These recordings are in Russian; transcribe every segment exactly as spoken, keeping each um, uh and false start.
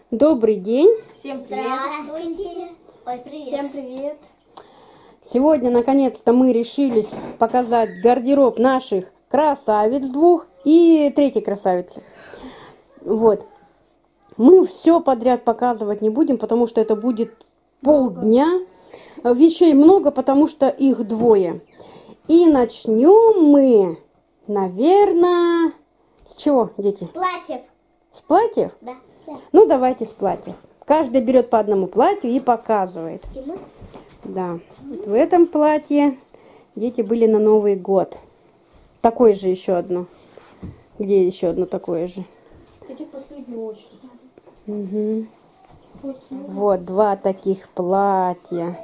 Добрый день. Всем привет. Здравствуйте. Ой, привет. Всем привет. Сегодня наконец-то мы решились показать гардероб наших красавиц двух и третьей красавицы. Вот. Мы все подряд показывать не будем, потому что это будет полдня. Вещей много, потому что их двое. И начнем мы, наверное, с чего, дети? С платьев. С платьев? Да. Ну, давайте с платьев. Каждый берет по одному платью и показывает. И мы? Да. Вот в этом платье дети были на Новый год. Такое же еще одно. Где еще одно такое же? Эти в последнюю очередь. Угу. Вот два таких платья.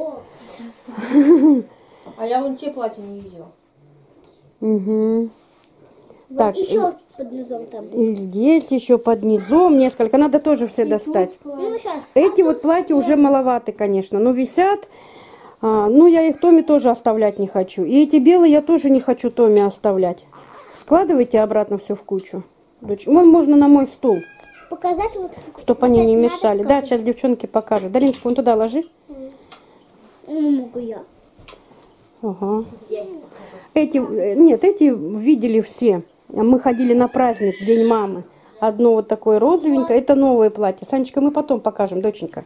А я вон те платья не видела. Угу. Вот Так, еще под низом там. и здесь еще под низом несколько. Надо тоже все достать. Ну, сейчас. Эти вот платья уже маловаты, конечно, но висят. А, ну, я их Томе тоже оставлять не хочу. И эти белые я тоже не хочу Томе оставлять. Складывайте обратно все в кучу. Дочь. Вон можно на мой стул, Показать вот. чтобы они не Надо мешали. Да, показать. сейчас девчонки покажут. Дариночка, вон туда ложи. Ну, могу я. Ага. Эти, э, нет, эти видели все. Мы ходили на праздник, День мамы. Одно вот такое розовенькое. Это новое платье. Санечка, мы потом покажем, доченька.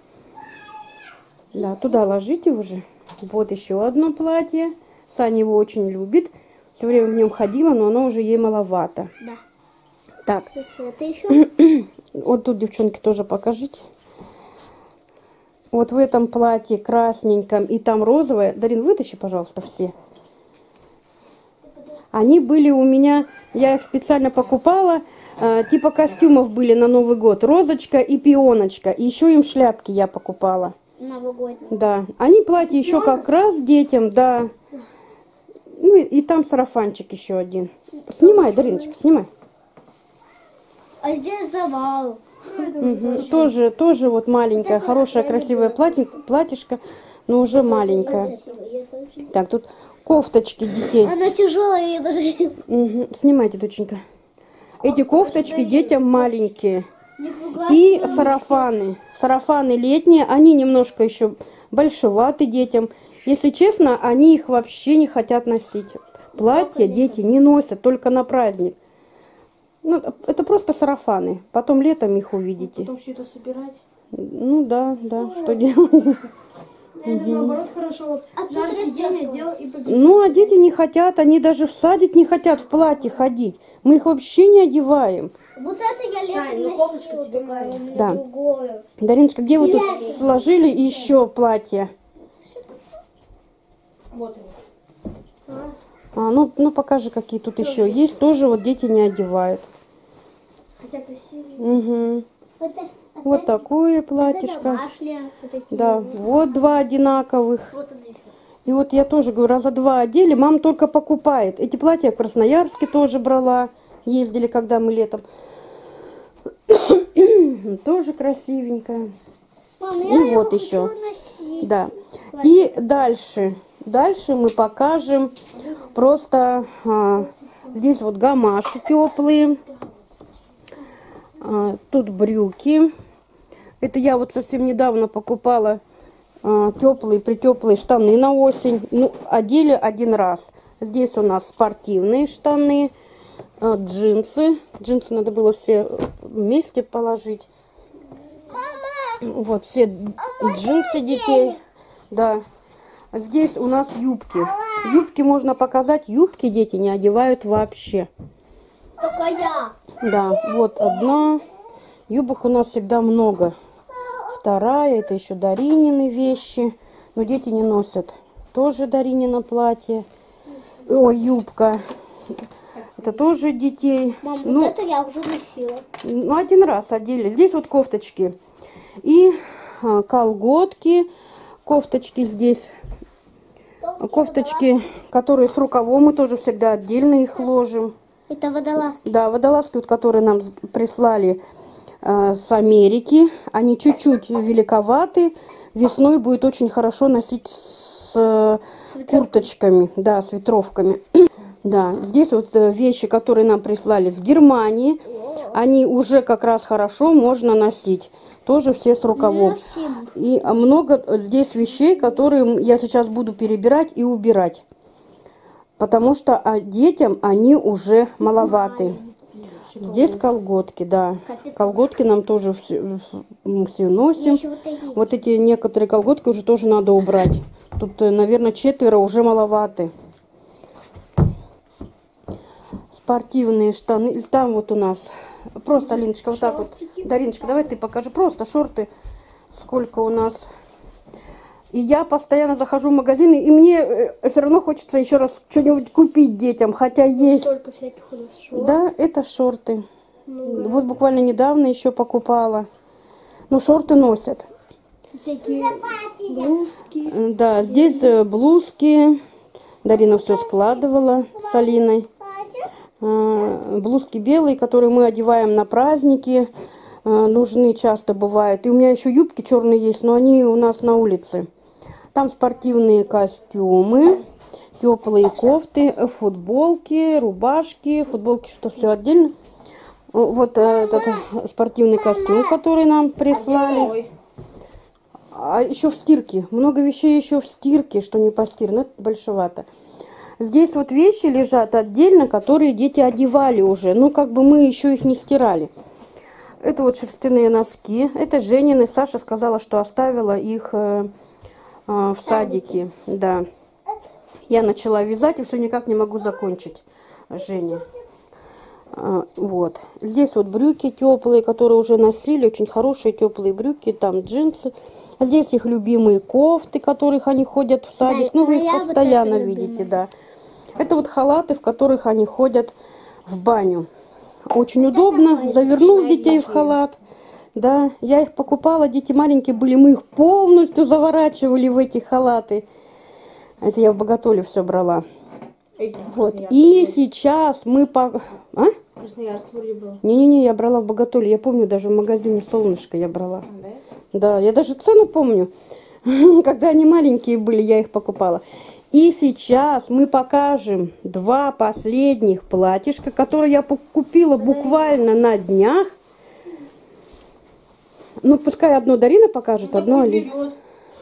Да, туда ложите уже. Вот еще одно платье. Саня его очень любит. Все время в нем ходила, но оно уже ей маловато. Да. Так, Сейчас это еще. вот тут, девчонки, тоже покажите. Вот в этом платье красненьком и там розовое. Дарин, вытащи, пожалуйста, все. Они были у меня, я их специально покупала, э, типа костюмов были на Новый год. Розочка и пионочка. И еще им шляпки я покупала. Новогодний. Да. Они платья еще как раз детям, да. Ну и, и там сарафанчик еще один. Снимай, Дариночка, снимай. А здесь завал. Угу. Тоже, тоже вот маленькое, хорошее, красивое платье, платьишко, но уже маленькое. Так, тут кофточки детей. Она тяжелая, я даже. Угу. Снимайте, доченька. Эти кофточки детям маленькие. Нифига И себе. сарафаны. Сарафаны летние, они немножко еще большеваты детям. Если честно, они их вообще не хотят носить. Платья дети не носят, только на праздник. Ну, это просто сарафаны. Потом летом их увидите. Потом все это собирать. Ну да, да, что делать? Это наоборот хорошо. Вот А тут жаркий день одел и побежал. Ну, а дети не хотят, они даже в садик не хотят в платье ходить. Мы их вообще не одеваем. Вот это я летом Сань, ну кофточка носила, тебе такая, у меня Да. другое. Дариночка, где вы тут сложили еще платье? Вот они. А, ну, ну покажи, какие тут еще есть. Тоже вот дети не одевают. Хотя красивее. Угу. Вот, это- Вот такое это платьишко. домашнее. Вот такие. Да, вот два одинаковых. Вот это еще. И вот я тоже говорю, раза два одели, мама только покупает. Эти платья я в Красноярске тоже брала. Ездили, когда мы летом. Тоже красивенькая. Мам, И я его вот хочу еще. носить. Да. И дальше. Дальше мы покажем просто а, здесь вот гамаши теплые. А, тут брюки. Это я вот совсем недавно покупала а, теплые, притеплые штаны на осень. Ну, одели один раз. Здесь у нас спортивные штаны, а, джинсы. Джинсы надо было все вместе положить. Вот все джинсы детей. Да. Здесь у нас юбки. Юбки можно показать. Юбки дети не одевают вообще. Только я. Да, вот одна. Юбок у нас всегда много. Вторая, это еще Даринины вещи. Но дети не носят. Тоже Даринина платье. Ой, юбка. Это тоже детей. Мам, вот Ну, это я уже носила. ну, один раз одели. Здесь вот кофточки. И а, колготки. Кофточки здесь. Кофточки, которые с рукавом, мы тоже всегда отдельно их ложим. Это водолазки. Да, водолазки, вот, которые нам прислали э, с Америки. Они чуть-чуть великоваты. Весной будет очень хорошо носить с э, С ветровками. курточками. Да, с ветровками. Да, здесь вот э, вещи, которые нам прислали с Германии, они уже как раз хорошо можно носить. Тоже все с рукавом. И много здесь вещей, которые я сейчас буду перебирать и убирать. Потому что а, детям они уже маловаты. Здесь колготки, да. Колготки нам тоже все, мы все носим. Вот эти некоторые колготки уже тоже надо убрать. Тут, наверное, четверо уже маловаты. Спортивные штаны. Там вот у нас просто, Алиночка, вот так вот. Дариночка, давай ты покажи. Просто шорты. Сколько у нас. И я постоянно захожу в магазины, и мне все равно хочется еще раз что-нибудь купить детям, хотя есть. Столько всяких у нас шорт. Да, это шорты. Ну, Вот буквально недавно еще покупала. Но шорты носят. всякие блузки. Да, здесь э, блузки. Дарина все складывала с Алиной. Э, блузки белые, которые мы одеваем на праздники. Э, нужны часто бывают. И у меня еще юбки черные есть, но они у нас на улице. Там спортивные костюмы, теплые кофты, футболки, рубашки. Футболки, что все отдельно. Вот этот спортивный костюм, который нам прислали. А еще в стирке. Много вещей еще в стирке, что не постирано. Это большевато. Здесь вот вещи лежат отдельно, которые дети одевали уже. Ну, как бы мы еще их не стирали. Это вот шерстяные носки. Это Женины. Саша сказала, что оставила их э, э, в садике. Да. Я начала вязать и все никак не могу закончить. Женя. Э, вот. Здесь вот брюки теплые, которые уже носили. Очень хорошие теплые брюки. Там джинсы. Здесь их любимые кофты, в которых они ходят в садик. Да, ну, вы их моя вот постоянно эта видите, любимая. да. Это вот халаты, в которых они ходят в баню. Очень удобно. Завернул детей в халат. Да, я их покупала, дети маленькие были, мы их полностью заворачивали в эти халаты. Это я в Боготоле все брала. Вот. И сейчас мы по... А? Красноярск вроде был. Не-не-не, я брала в Боготоле. Я помню, даже в магазине «Солнышко» я брала. Да, я даже цену помню. Когда они маленькие были, я их покупала. И сейчас мы покажем два последних платьишка, которые я купила буквально на днях. Ну, пускай одно Дарина покажет, одно Али.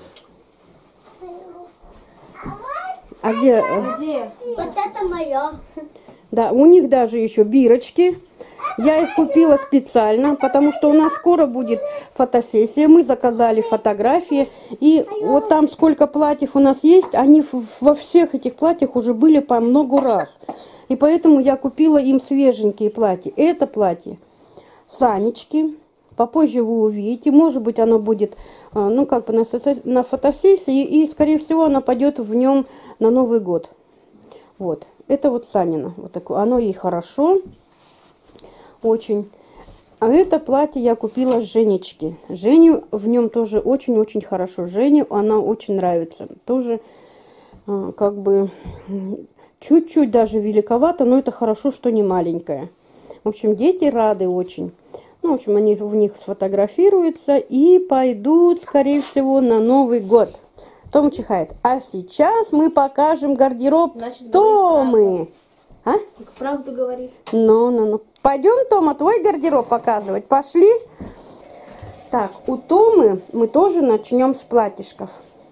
А где? Где? Вот это мое. Да, у них даже еще бирочки. Я их купила специально, потому что у нас скоро будет фотосессия. Мы заказали фотографии. И вот там сколько платьев у нас есть, они во всех этих платьях уже были по много раз. И поэтому я купила им свеженькие платья. Это платье Санечки. Попозже вы увидите. Может быть, оно будет, ну, как бы на, на фотосессии. И, скорее всего, оно пойдет в нем на Новый год. Вот. Это вот Санина. Вот такое. Оно ей хорошо. Очень. А это платье я купила Женечке. Жене в нем тоже очень-очень хорошо. Жене она очень нравится. Тоже как бы чуть-чуть даже великовато, но это хорошо, что не маленькая. В общем, дети рады очень. Ну, в общем, они в них сфотографируются и пойдут, скорее всего, на Новый год. Тома чихает. А сейчас мы покажем гардероб Значит, Томы. А? Правду говорит. Ну, ну, ну. Пойдем, Тома, твой гардероб показывать. Пошли. Так, у Томы мы тоже начнем с платьишков.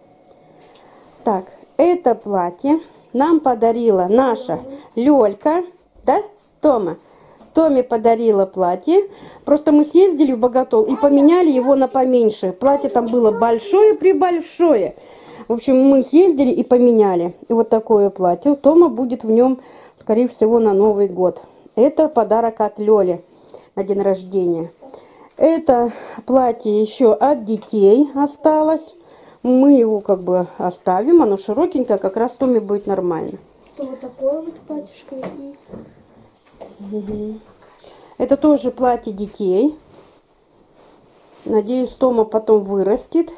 Так, это платье нам подарила наша Лёлька. Да, Тома? Томе подарила платье. Просто мы съездили в Боготол и поменяли его на поменьше. Платье там было большое-пребольшое. В общем, мы съездили и поменяли. И вот такое платье. Тома будет в нем, скорее всего, на Новый год. Это подарок от Лёли на день рождения. Это платье еще от детей осталось. Мы его как бы оставим. Оно широкенькое, как раз Томе будет нормально. То вот такое вот платьишко и... Угу. Это тоже платье детей. Надеюсь, Тома потом вырастет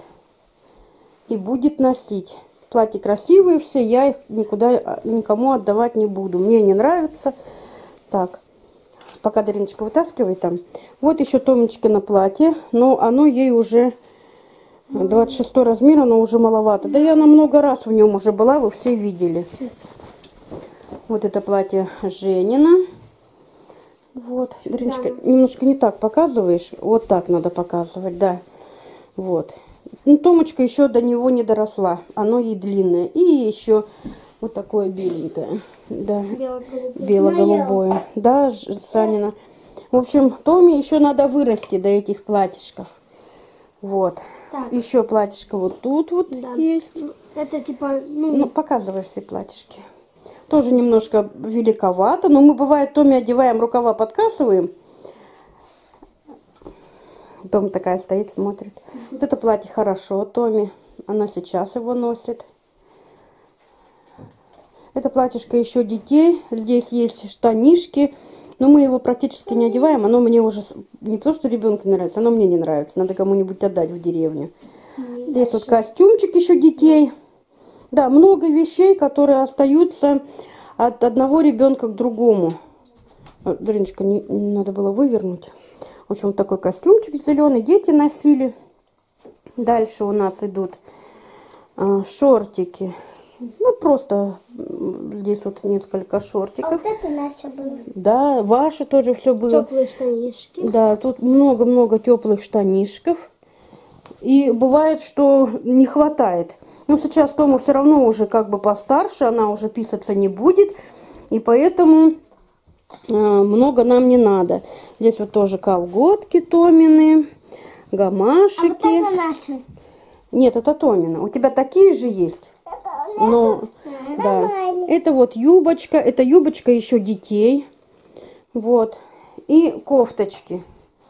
и будет носить. Платья красивые все, я их никуда никому отдавать не буду. Мне не нравится. Так, пока Дариночка вытаскивает там. Вот еще Томечкино платье, но оно ей уже двадцать шестой размер, оно уже маловато. Да я на много раз в нем уже была, вы все видели. Вот это платье Женина. Вот, Дариночка, немножко не так показываешь. Вот так надо показывать, да. Вот. Ну, Томочка еще до него не доросла. Оно ей длинное. И еще вот такое беленькое. Да. Бело-голубое. Бело-голубое. Да, Ж- Санина. В общем, Томе еще надо вырасти до этих платьишков. Вот. Так. Еще платьишко вот тут вот Да. есть. Это типа, ну, Ну, показывай все платьишки. Тоже немножко великовато, но мы, бывает, Томе одеваем, рукава подкасываем. Тома такая стоит, смотрит. Вот это платье хорошо, Томе. Она сейчас его носит. Это платьишко еще детей. Здесь есть штанишки. Но мы его практически не одеваем. Оно мне уже с- не то, что ребенку не нравится, оно мне не нравится. Надо кому-нибудь отдать в деревню. Здесь вот костюмчик еще детей. Да, много вещей, которые остаются от одного ребенка к другому. А, Дариночка, не, не надо было вывернуть. В общем, такой костюмчик зеленый. Дети носили. Дальше у нас идут а, шортики. Ну, просто м, здесь вот несколько А шортиков. вот это наше было. Да, ваши тоже все было. теплые штанишки. Да, тут много-много теплых штанишков. И бывает, что не хватает. Но сейчас Тома все равно уже как бы постарше, она уже писаться не будет. И поэтому э, много нам не надо. Здесь вот тоже колготки Томины, А гамашики. вот это наше. Нет, это Томина. У тебя такие же есть? Но, да. Это вот юбочка. Это юбочка еще детей. Вот. И кофточки.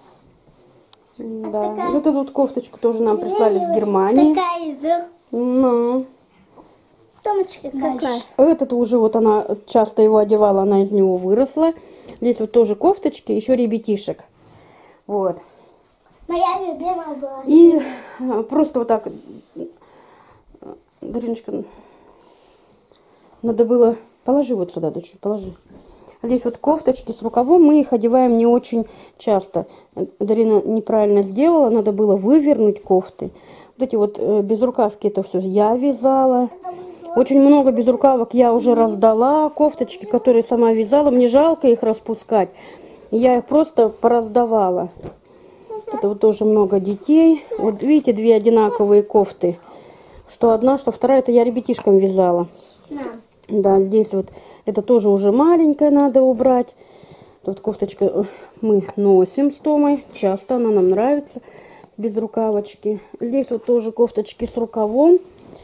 Да. Вот эту вот кофточку тоже нам прислали с Германии. Такая, да. Ну. Томочка как раз. Этот уже вот она часто его одевала, она из него выросла. Здесь вот тоже кофточки, еще ребятишек. Вот. Моя любимая была. И э, просто вот так, Дариночка, надо было, положи вот сюда, дочь, положи. Здесь вот кофточки с рукавом, мы их одеваем не очень часто. Дарина неправильно сделала, надо было вывернуть кофты. Вот эти вот э, безрукавки, это все я вязала. Очень много безрукавок я уже раздала, кофточки, которые сама вязала. Мне жалко их распускать. Я их просто пораздавала. Это вот тоже много детей. Вот видите, две одинаковые кофты. Что одна, что вторая, это я ребятишкам вязала. Да, здесь вот, это тоже уже маленькая, надо убрать. Тут кофточка мы носим с Томой. Часто она нам нравится. Без рукавочки. Здесь вот тоже кофточки с рукавом.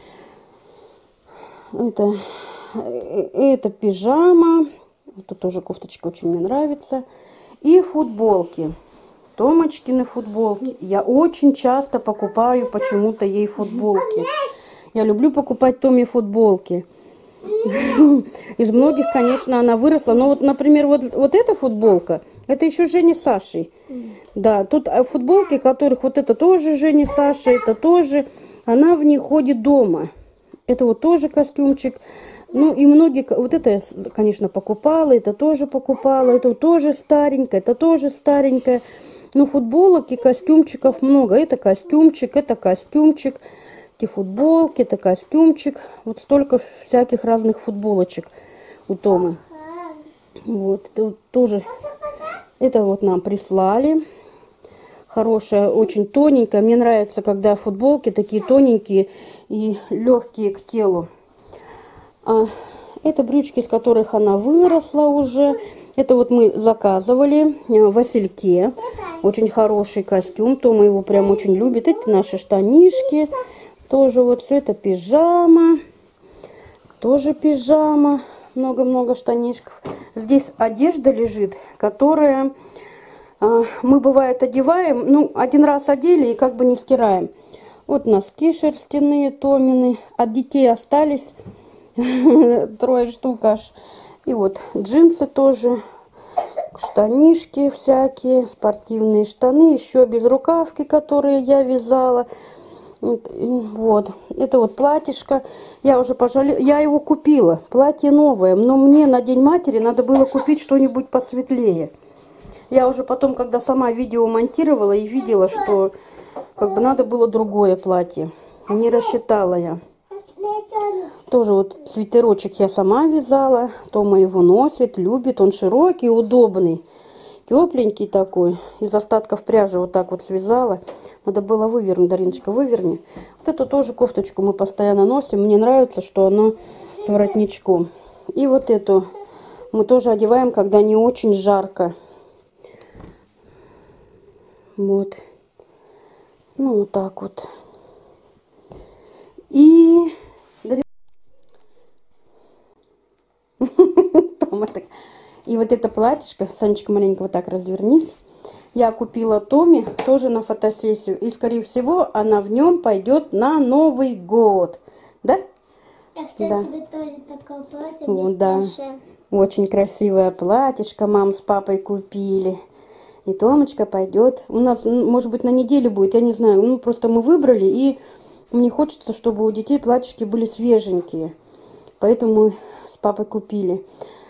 Это, это пижама. Это тоже кофточка очень мне нравится. И футболки. Томочкины футболки. Я очень часто покупаю почему-то ей футболки. Я люблю покупать Томе футболки. Из многих, конечно, она выросла. Но вот, например, вот, вот эта футболка, это еще Женя с Сашей. Да, тут футболки, которых вот это тоже Женя с Сашей, это тоже. Она в них ходит дома. Это вот тоже костюмчик. Ну и многие, вот это я, конечно, покупала, это тоже покупала, это вот тоже старенькое, это тоже старенькое. Ну, футболок и костюмчиков много. Это костюмчик, это костюмчик, эти футболки, это костюмчик. Вот столько всяких разных футболочек у Томы. Вот, это вот тоже, это вот нам прислали. Хорошая, очень тоненькая. Мне нравится, когда футболки такие тоненькие и легкие к телу. А это брючки, из которых она выросла уже. Это вот мы заказывали в Васильке. Очень хороший костюм. Тома его прям очень любит. Это наши штанишки. Тоже вот все это пижама. Тоже пижама. Много-много штанишков. Здесь одежда лежит, которая а, мы, бывает, одеваем. Ну, один раз одели и как бы не стираем. Вот носки шерстяные Томины. От детей остались трое штук аж. И вот джинсы тоже, штанишки всякие, спортивные штаны, еще безрукавки, которые я вязала. Вот, вот. Это вот платьишко. Я уже пожалела, я его купила, платье новое, но мне на День матери надо было купить что-нибудь посветлее. Я уже потом, когда сама видео монтировала и видела, что как бы надо было другое платье. Не рассчитала я. Тоже вот свитерочек я сама вязала. Тома его носит, любит. Он широкий, удобный. Тепленький такой. Из остатков пряжи вот так вот связала. Надо было вывернуть, Дариночка, выверни. Вот эту тоже кофточку мы постоянно носим. Мне нравится, что она с воротничком. И вот эту мы тоже одеваем, когда не очень жарко. Вот. Ну, вот так вот. И... И вот это платьишко, Санечка, маленько вот так развернись. Я купила Томе тоже на фотосессию. И, скорее всего, она в нем пойдет на Новый год. Да? Я хотела Да. себе тоже такое платье Вот, без да. пляши. Очень красивое платьишко мам с папой купили. И Томочка пойдет. У нас, может быть, на неделю будет, я не знаю. Ну, просто мы выбрали, и мне хочется, чтобы у детей платьишки были свеженькие. Поэтому мы с папой купили.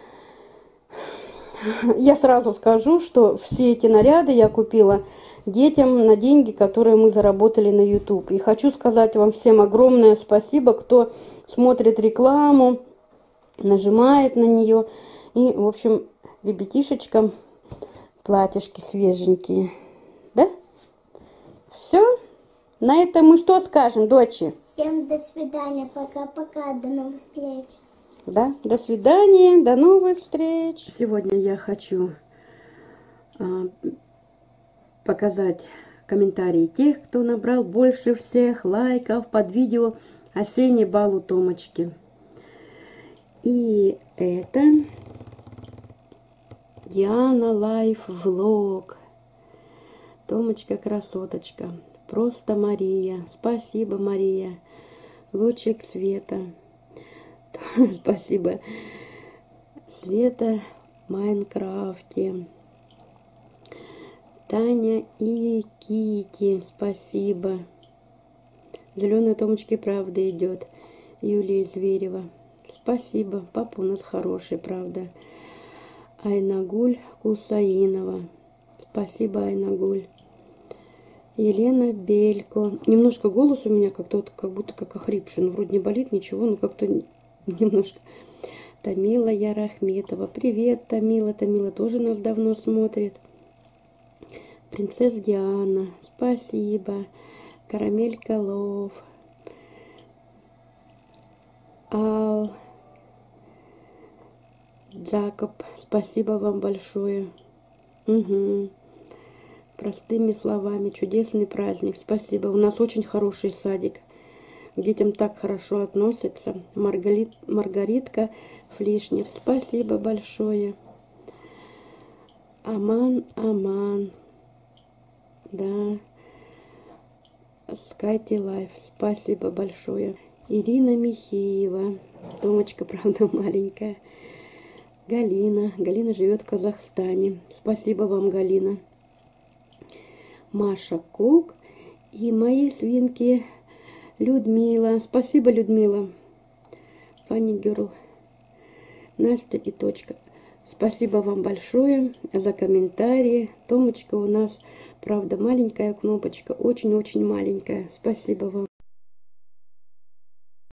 Я сразу скажу, что все эти наряды я купила детям на деньги, которые мы заработали на YouTube. И хочу сказать вам всем огромное спасибо, кто смотрит рекламу, нажимает на нее. И, в общем, ребятишечкам платьишки свеженькие. Да? Все? На этом мы что скажем, дочи? Всем до свидания. Пока-пока. До новых встреч. Да, до свидания, до новых встреч. Сегодня я хочу а, показать комментарии тех, кто набрал больше всех лайков под видео «Осенний бал у Томочки». И это Диана Лайф Влог. Томочка красоточка. Просто Мария. Спасибо, Мария. Лучик света. Спасибо. Света в Майнкрафте. Таня и Кити. Спасибо. Зеленой Томочки правда идет. Юлия Зверева. Спасибо. Папа у нас хороший, правда. Айнагуль Кусаинова. Спасибо, Айнагуль. Елена Белько. Немножко голос у меня как-то вот, как будто как охрипший. Ну, вроде не болит ничего, но как-то немножко. Тамила Ярахметова. Привет, Тамила. Тамила тоже нас давно смотрит. Принцесса Диана. Спасибо. Карамель Колов. Ал. Джакоб. Спасибо вам большое. Угу. Простыми словами. Чудесный праздник. Спасибо. У нас очень хороший садик. К детям так хорошо относятся. Маргарит, Маргаритка Флишнер. Спасибо большое. Аман, Аман. Да. Скайти Лайф. Спасибо большое. Ирина Михеева. Томочка, правда, маленькая. Галина. Галина живет в Казахстане. Спасибо вам, Галина. Маша Кук. И мои свинки Людмила. Спасибо, Людмила. Фанни Герл. Настя и Точка. Спасибо вам большое за комментарии. Томочка у нас, правда, маленькая кнопочка. Очень-очень маленькая. Спасибо вам.